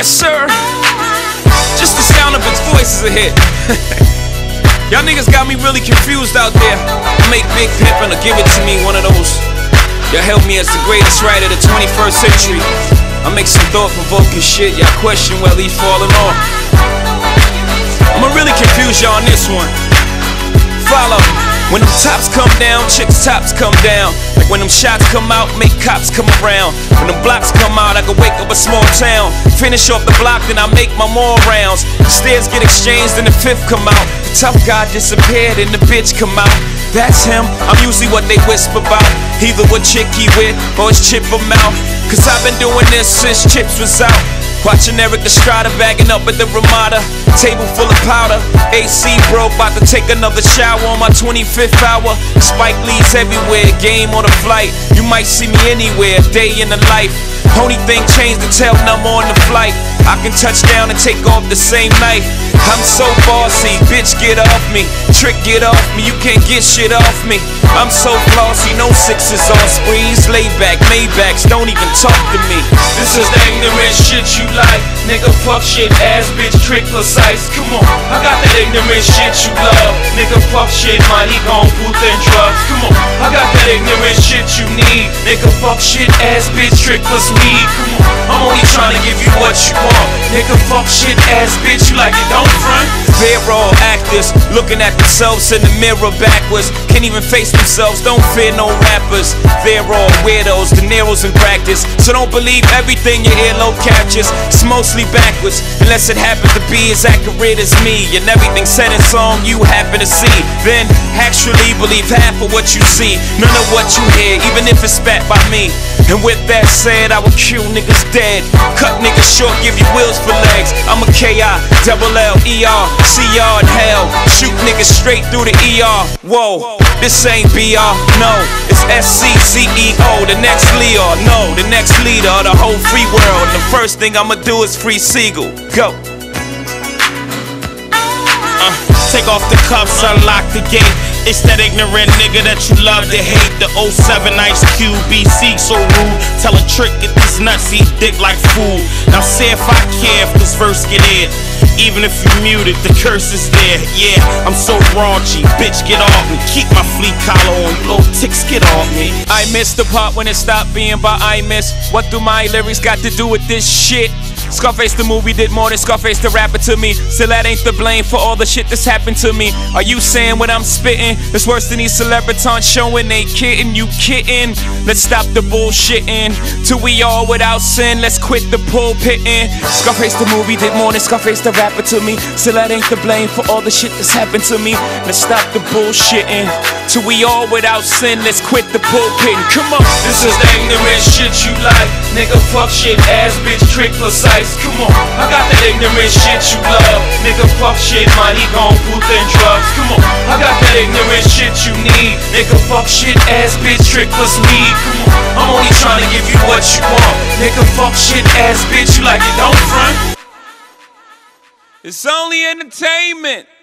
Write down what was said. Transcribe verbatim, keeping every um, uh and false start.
Yes, sir. Just the sound of its voice is a hit. Y'all niggas got me really confused out there. I make Big Pimpin' or Give It To Me one of those. Y'all help me as the greatest writer of the twenty-first century. I make some thought-provoking shit. Y'all question whether he's falling off. I'ma really confuse y'all on this one. Follow. When them tops come down, chicks' tops come down. Like when them shots come out, make cops come around. When them blocks come out, I can wake up a small town. Finish off the block, then I make my more rounds. Stairs get exchanged, then the fifth come out. The tough guy disappeared, and the bitch come out. That's him, I'm usually what they whisper about. Either what chick he with, or his chip or mouth. Cause I've been doing this since Chips was out. Watching Eric Estrada bagging up at the Ramada. Table full of powder, A C broke, about to take another shower on my twenty-fifth hour. Spike Lee's everywhere, game on a flight. You might see me anywhere, day in the life. Only thing changed, the tail number on the flight. I can touch down and take off the same night. I'm so bossy, bitch get off me. Trick get off me, you can't get shit off me. I'm so flossy, no sixes on sprees. Laid back, Maybachs, don't even talk to me. This is the ignorant shit you like. Nigga fuck shit, ass bitch, trick precise. Come on, I got that ignorant shit you love. Nigga fuck shit, money gon' booth and drugs. Come on, I got that ignorant shit you need. Nigga fuck shit, ass bitch, trick plus weed. Come on, I'm only trying to give you what you want. Nigga fuck shit, ass bitch, you like it, don't front. They're all actors, looking at themselves in the mirror backwards. Can't even face themselves, don't fear no rappers. They're all weirdos, De Niro's in practice. So don't believe everything your earlobe captures. It's mostly backwards, unless it happens to be as accurate as me. And everything said in song you happen to see. Then actually believe half of what you see, none of what you hear, even if it's spat by me. And with that said, I will kill niggas dead. Cut niggas short, give you wheels for legs. I'm a K I, double L, E R, C R in hell. Shoot niggas straight through the E R. Whoa, this ain't B R, no. It's S C C E O, the next Leo. No, the next leader of the whole free world. And the first thing I'ma do is free Siegel. Go. Uh, take off the cuffs, unlock the gate. It's that ignorant nigga that you love to hate. The oh seven Ice Cube, B C so rude. Tell a trick, get these nuts, eat dick like food. Now say if I care if this verse get aired. Even if you muted, the curse is there. Yeah, I'm so raunchy, bitch get off me. Keep my fleet collar on, you little ticks get off me. I missed the part when it stopped being by I miss. What do my lyrics got to do with this shit? Scarface the movie did more than Scarface the rapper to me. Still that ain't the blame for all the shit that's happened to me. Are you saying what I'm spitting? It's worse than these celebrities showing they kidding, you kidding? Let's stop the bullshitting. Till we all without sin, let's quit the pulpitting. Scarface the movie did more than Scarface the rapper to me. Still that ain't the blame for all the shit that's happened to me. Let's stop the bullshitting. Till we all without sin, let's quit the pulpitting. Come on. This is the ignorant shit you like. Nigga fuck shit, ass bitch, trick precise. Come on, I got that ignorant shit you love. Nigga fuck shit, money gon' booth and drugs. Come on, I got that ignorant shit you need. Nigga fuck shit, ass bitch, trick plus weed. Come on, I'm only trying to give you what you want. Nigga fuck shit, ass bitch, you like it, don't front. It's only entertainment.